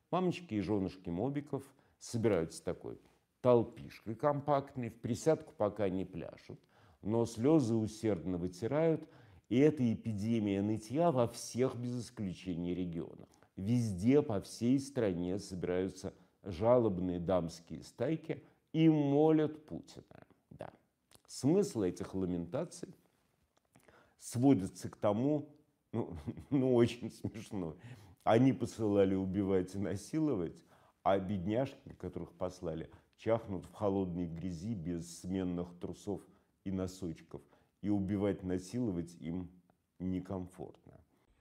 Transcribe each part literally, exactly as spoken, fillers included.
Мамочки и женушки мобиков собираются такой толпишкой компактной, в присядку пока не пляшут, но слезы усердно вытирают, и это эпидемия нытья во всех без исключения регионах. Везде по всей стране собираются жалобные дамские стайки и молят Путина. Да. Смысл этих ламентаций сводится к тому, ну, ну очень смешно. Они посылали убивать и насиловать, а бедняжки, которых послали, чахнут в холодной грязи без сменных трусов и носочков. И убивать, насиловать им некомфортно.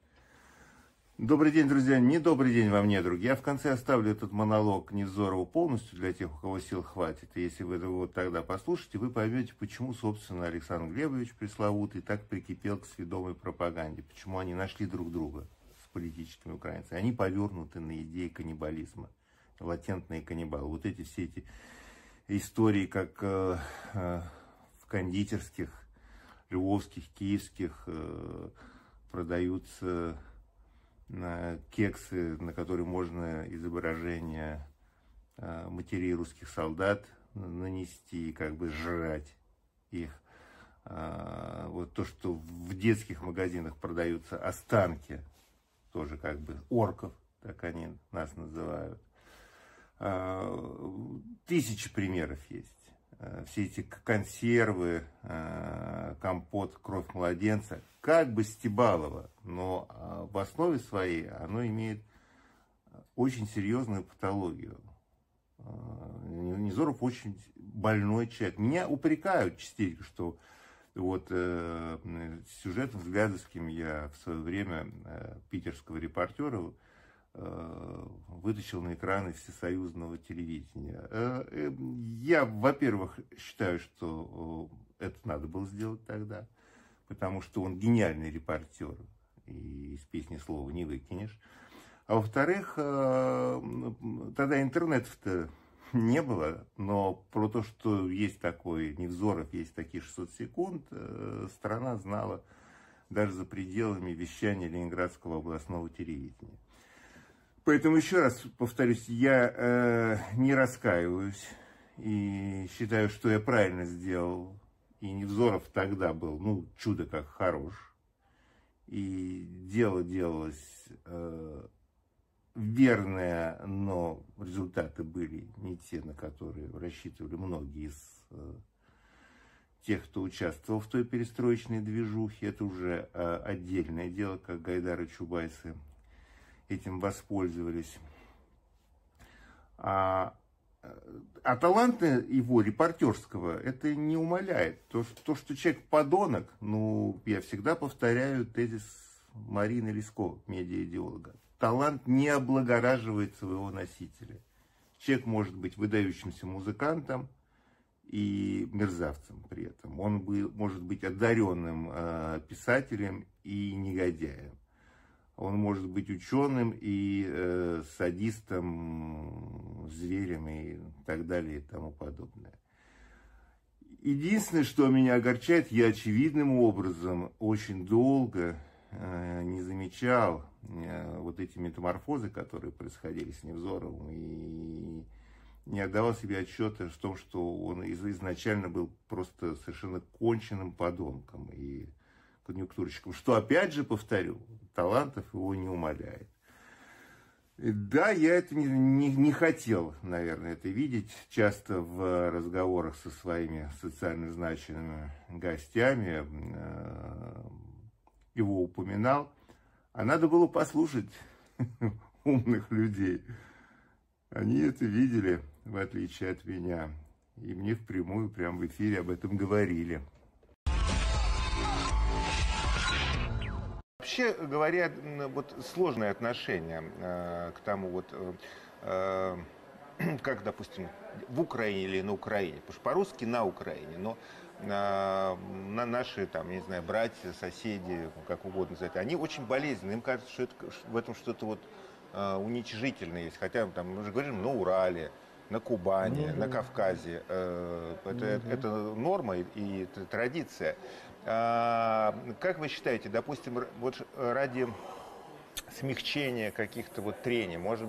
Добрый день, друзья. Не добрый день вам, недруги. Я в конце оставлю этот монолог Невзорову полностью для тех, у кого сил хватит. И если вы его тогда послушаете, вы поймете, почему, собственно, Александр Глебович пресловутый так прикипел к сведомой пропаганде. Почему они нашли друг друга с политическими украинцами. Они повернуты на идеи каннибализма. Латентные каннибалы. Вот эти все эти истории, как э, э, в кондитерских, львовских, киевских э, продаются на кексы, на которые можно изображение э, матерей русских солдат нанести и как бы жрать их. Э, вот то, что в детских магазинах продаются останки, тоже как бы орков, так они нас называют. Э, тысячи примеров есть. Все эти консервы, компот, кровь младенца, как бы стебалово, но в основе своей оно имеет очень серьезную патологию. Невзоров очень больной человек. Меня упрекают частенько, что вот э, сюжетом взглядовским я в свое время э, питерского репортера вытащил на экраны всесоюзного телевидения. Я, во-первых, считаю, что это надо было сделать тогда, потому что он гениальный репортер, и из песни слова не выкинешь. А во-вторых, тогда интернета-то не было, но про то, что есть такой Невзоров, есть такие шестьсот секунд, страна знала даже за пределами вещания Ленинградского областного телевидения. Поэтому еще раз повторюсь, я э, не раскаиваюсь и считаю, что я правильно сделал. И Невзоров тогда был, ну, чудо как хорош. И дело делалось э, верное, но результаты были не те, на которые рассчитывали многие из э, тех, кто участвовал в той перестроечной движухе. Это уже э, отдельное дело, как Гайдар и Чубайсы этим воспользовались. А, а таланта его репортерского это не умаляет. То, то, что человек подонок, ну, я всегда повторяю тезис Марины Леско, медиаидеолога. Талант не облагораживает своего носителя. Человек может быть выдающимся музыкантом и мерзавцем при этом. Он бы, может быть одаренным э, писателем и негодяем. Он может быть ученым и э, садистом, зверем и так далее и тому подобное. Единственное, что меня огорчает, я очевидным образом очень долго э, не замечал э, вот эти метаморфозы, которые происходили с Невзоровым, и не отдавал себе отчета в том, что он изначально был просто совершенно конченным подонком и конъюнктурщиком, что, опять же, повторю, талантов его не умаляет. И да, я это не, не, не хотел, наверное, это видеть. Часто в разговорах со своими социально значимыми гостями э, его упоминал. А надо было послушать умных людей. Они это видели, в отличие от меня. И мне впрямую, прямо в эфире об этом говорили. Вообще говоря, вот сложное отношение э, к тому, вот, э, как, допустим, в Украине или на Украине, потому что по-русски на Украине, но э, на наши, там, не знаю, братья, соседи, как угодно называть, они очень болезненны, им кажется, что это, в этом что-то вот э, уничижительное есть, хотя там мы же говорим на Урале, на Кубани, mm-hmm. на Кавказе, э, это, mm-hmm. это норма и, и это традиция. А, как вы считаете, допустим, вот ради смягчения каких-то вот трений, может быть,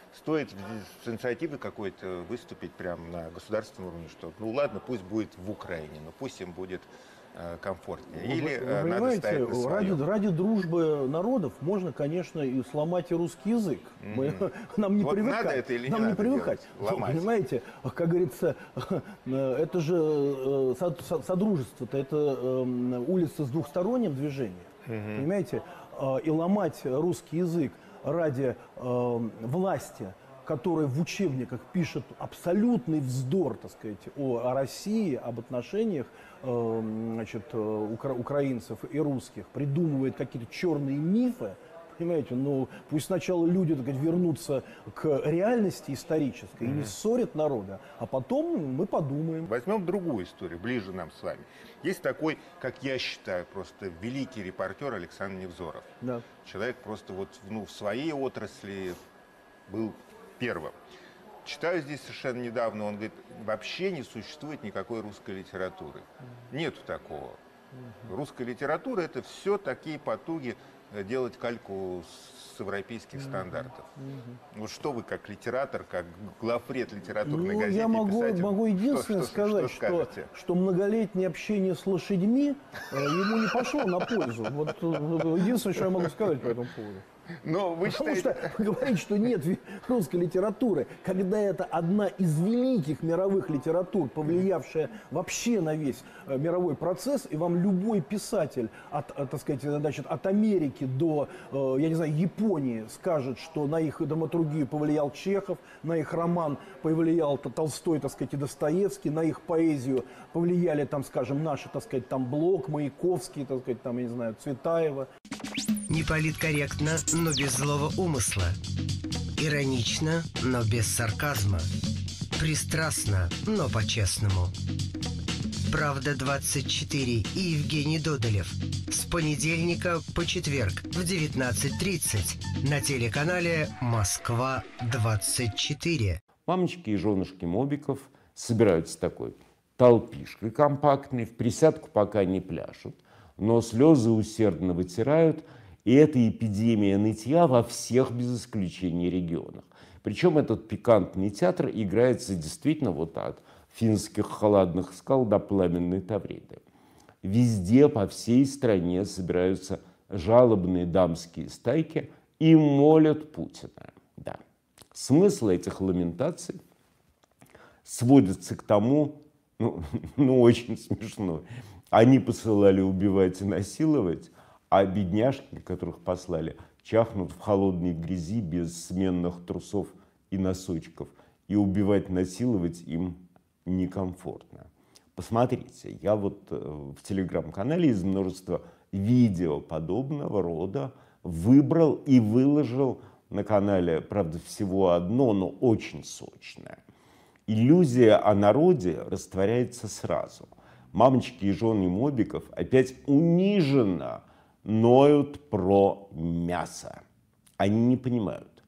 стоит с инициативой какой-то выступить прямо на государственном уровне, что ну ладно, пусть будет в Украине, но пусть им будет э, комфортнее. Вы, Или вы э, надо понимаете, стоять на ради, своем. ради дружбы народов можно, конечно, и сломать и русский язык. Мы, Mm-hmm. Нам не Вот привыкать. надо это или не Нам надо не привыкать. делать? Ломать. Понимаете, как говорится, это же э, сод- сод- содружество-то, это э, улица с двухсторонним движением. Mm-hmm. Понимаете, Э, и ломать русский язык ради э, власти, который в учебниках пишет абсолютный вздор, так сказать, о, о России, об отношениях э, значит, укра- украинцев и русских, придумывает какие-то черные мифы, понимаете, ну пусть сначала люди, так сказать, вернутся к реальности исторической mm-hmm. и не ссорят народа, а потом мы подумаем. Возьмем другую историю, ближе нам с вами. Есть такой, как я считаю, просто великий репортер Александр Невзоров. Да. Человек просто вот ну, в своей отрасли был первым. Читаю здесь совершенно недавно, он говорит, вообще не существует никакой русской литературы. Нету такого. Русская литература — это все такие потуги делать кальку с европейских стандартов. Mm-hmm. Вот что вы как литератор, как главред литературной ну, газеты, я могу, писатель, могу единственное что, сказать, что, что, что, что многолетнее общение с лошадьми э, ему не пошло на пользу. Вот э, единственное, что я могу сказать по этому поводу. Но вы Потому считаете... что говорить, что нет русской литературы, когда это одна из великих мировых литератур, повлиявшая вообще на весь э, мировой процесс, и вам любой писатель от, от, так сказать, значит, от Америки до, э, я не знаю, Японии скажет, что на их драматургию повлиял Чехов, на их роман повлиял Толстой, так сказать, и Достоевский, на их поэзию повлияли, там, скажем, наши, так сказать, там Блок, Маяковский, так сказать, там, я не знаю, Цветаева. Не политкорректно, но без злого умысла. Иронично, но без сарказма. Пристрастно, но по-честному. «Правда двадцать четыре» и Евгений Додолев. С понедельника по четверг в девятнадцать тридцать на телеканале «Москва двадцать четыре». Мамочки и женушки мобиков собираются такой толпишкой компактной, в присядку пока не пляшут, но слезы усердно вытирают. И это эпидемия нытья во всех, без исключения, регионах. Причем этот пикантный театр играется действительно вот от финских холодных скал до пламенной Тавриды. Везде, по всей стране собираются жалобные дамские стайки и молят Путина. Да. Смысл этих ламентаций сводится к тому, ну, ну очень смешно, они посылали убивать и насиловать, а бедняжки, которых послали, чахнут в холодной грязи без сменных трусов и носочков. И убивать, насиловать им некомфортно. Посмотрите, я вот в телеграм-канале из множества видео подобного рода выбрал и выложил на канале, правда, всего одно, но очень сочное. Иллюзия о народе растворяется сразу. Мамочки и жены мобиков опять униженно ноют про мясо. Они не понимают,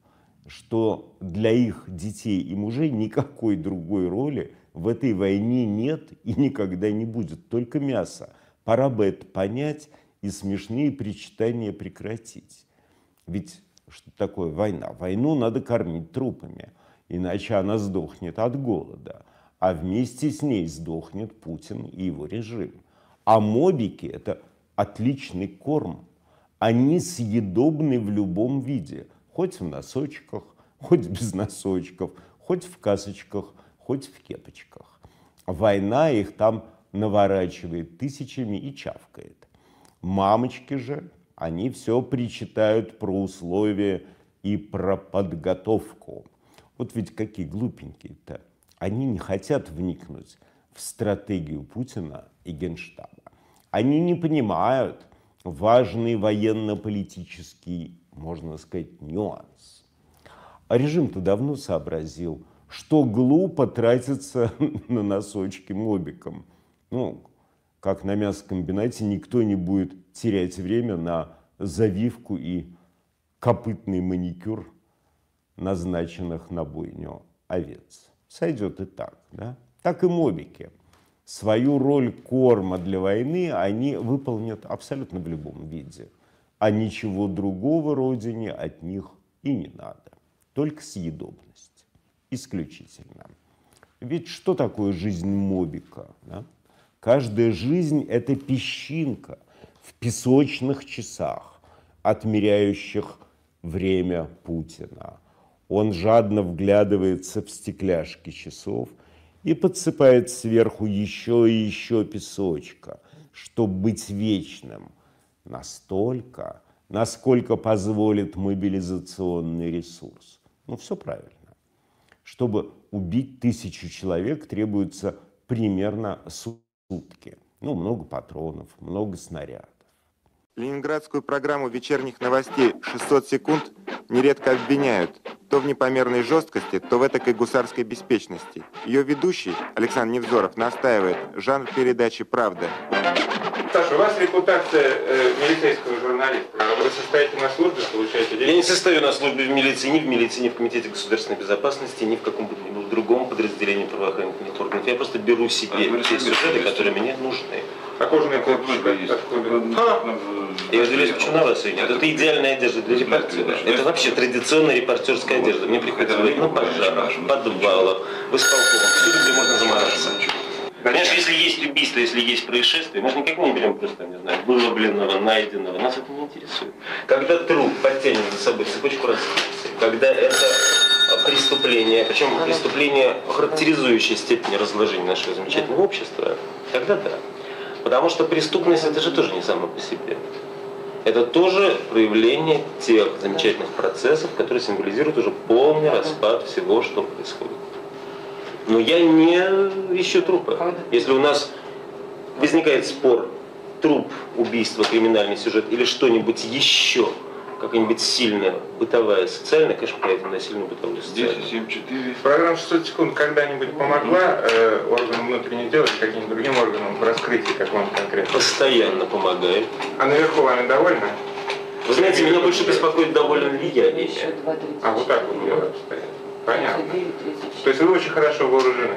что для их детей и мужей никакой другой роли в этой войне нет и никогда не будет, только мясо. Пора бы это понять и смешные причитания прекратить. Ведь что такое война? Войну надо кормить трупами, иначе она сдохнет от голода, а вместе с ней сдохнет Путин и его режим. А мобики – это отличный корм. Они съедобны в любом виде. Хоть в носочках, хоть без носочков, хоть в касочках, хоть в кепочках. Война их там наворачивает тысячами и чавкает. Мамочки же, они все причитают про условия и про подготовку. Вот ведь какие глупенькие-то. Они не хотят вникнуть в стратегию Путина и Генштаба. Они не понимают важный военно-политический, можно сказать, нюанс. А режим-то давно сообразил, что глупо тратиться на носочки мобикам. Ну, как на мясокомбинате никто не будет терять время на завивку и копытный маникюр назначенных на бойню овец. Сойдет и так, да? Так и мобики. Свою роль корма для войны они выполнят абсолютно в любом виде. А ничего другого родине от них и не надо. только съедобность. Исключительно. Ведь что такое жизнь мобика? Да? Каждая жизнь – это песчинка в песочных часах, отмеряющих время Путина. Он жадно вглядывается в стекляшки часов и подсыпает сверху еще и еще песочка, чтобы быть вечным. Настолько, насколько позволит мобилизационный ресурс. Ну, все правильно. Чтобы убить тысячу человек, требуется примерно сутки. Ну, много патронов, много снарядов. Ленинградскую программу вечерних новостей «шестьсот секунд» нередко обвиняют то в непомерной жесткости, то в этакой гусарской беспечности. Ее ведущий, Александр Невзоров, настаивает: жанр передачи «Правда». Саша, у вас репутация э, милицейского журналиста. Вы состоите на службе, получаете деньги? Я не состою на службе в милиции, ни в милиции, ни в Комитете государственной безопасности, ни в каком-либо другом подразделении правоохранительных органов. Я просто беру себе а, те сюжеты, которые мне нужны. А кожаная куртка есть? А, я удивляюсь, почему на вас идет. Это идеальная одежда для репортера. Это вообще традиционная репортерская одежда. Мне приходится говорить на пожарах, в подвалах, в исполкомах, всюду, где можно замораться. Конечно, если есть убийство, если есть происшествие, мы же никогда не берем просто, не знаю, выловленного, найденного. Нас это не интересует. Когда труп подтянет за собой цепочку раскрытия, когда это преступление, причем преступление, характеризующее степень разложения нашего замечательного общества, тогда да. Потому что преступность — это же тоже не само по себе. Это тоже проявление тех замечательных процессов, которые символизируют уже полный распад всего, что происходит. Но я не ищу трупа. Если у нас возникает спор, труп, убийство, криминальный сюжет или что-нибудь еще, какая-нибудь сильная бытовая, социальная, конечно, поэтому на сильную бытовую социальную. семь четыре. Программа шестьсот секунд когда-нибудь помогла э, органам внутренних дел или каким-нибудь другим органам в раскрытии какого-нибудь конкретного? Постоянно помогает. А наверху вами довольны? Вы знаете, меня больше беспокоит, доволен ли я ими. А вот так вот дело обстоит. Понятно. То есть вы очень хорошо вооружены?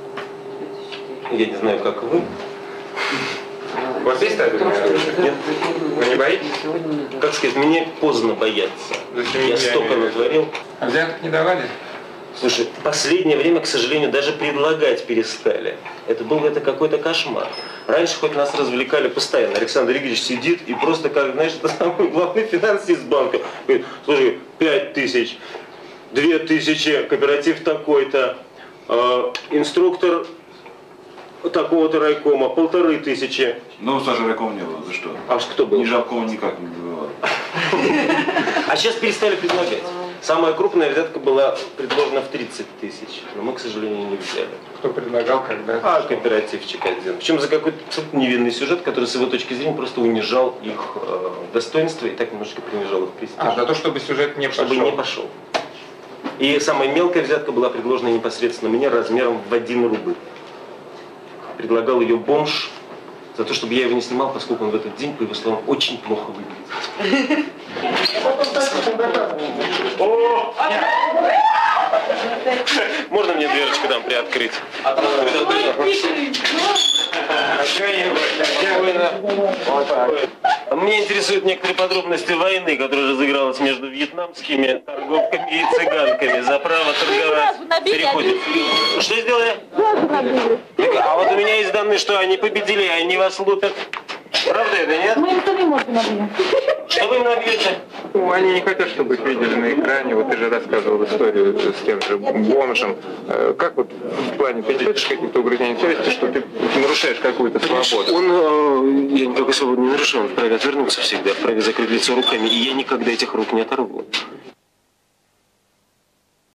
Я не знаю, как вы. У вас есть табельное оружие? Нет. Вы не боитесь? Как сказать, мне поздно бояться. Зачем я столько натворил. А взяток не давали? Слушай, в последнее время, к сожалению, даже предлагать перестали. Это был это какой-то кошмар. Раньше хоть нас развлекали постоянно. Александр Игоревич сидит и просто, как, знаешь, это самый главный финансист банка. Говорит: слушай, пять тысяч, две тысячи, кооператив такой-то, э, инструктор такого-то райкома, полторы тысячи. Ну, Саша, райкома не было, за что? А кто был? Ни Жалкова никак не было. А сейчас перестали предлагать. Самая крупная взятка была предложена в тридцать тысяч, но мы, к сожалению, не взяли. Кто предлагал, когда? А, кооперативчик один. Причем за какой-то абсолютно невинный сюжет, который с его точки зрения просто унижал их э, достоинство и так немножко принижал их престиж. А, за то, чтобы сюжет не пошел? Чтобы не пошел. И самая мелкая взятка была предложена непосредственно мне размером в один рубль. Предлагал ее бомж за то, чтобы я его не снимал, поскольку он в этот день, по его словам, очень плохо выглядит. Можно мне дверочку там приоткрыть? Меня интересуют некоторые подробности войны, которая разыгралась между вьетнамскими торговками и цыганками за право торговать. Переходит. Что сделали? А вот у меня есть данные, что они победили, и они вас лупят. Правда это, нет? Мы никто не можем набьем. Что вы им набьете? Ну, они не хотят, чтобы их видели на экране. Вот ты же рассказывал историю с тем же бомжем. Как вот в плане, ты не хочешь каких-то угрызений совести, что ты нарушаешь какую-то свободу? Он, э, я никакой свободы не нарушаю, он вправе отвернуться всегда, вправе закрыть лицо руками, и я никогда этих рук не оторву.